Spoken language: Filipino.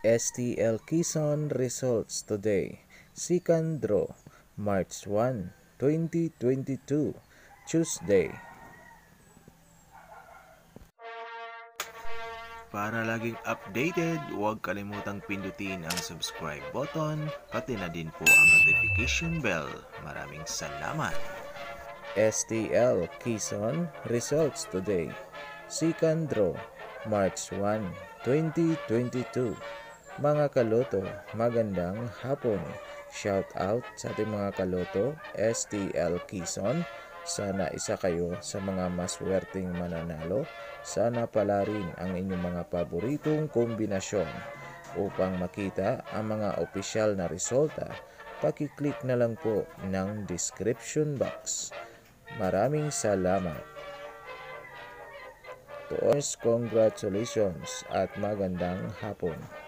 STL Quezon results today. Second draw, March 1, 2022, Tuesday. Para laging updated, huwag kalimutang pindutin ang subscribe button, pati na din po ang notification bell. Maraming salamat! STL Quezon results today. Second draw, March 1, 2022. Mga kaloto, magandang hapon. Shout out sa ating mga kaloto, STL Quezon. Sana isa kayo sa mga maswerteng mananalo. Sana pala rin ang inyong mga paboritong kombinasyon. Upang makita ang mga opisyal na resulta, pakiclick na lang po ng description box. Maraming salamat. To all, congratulations at magandang hapon.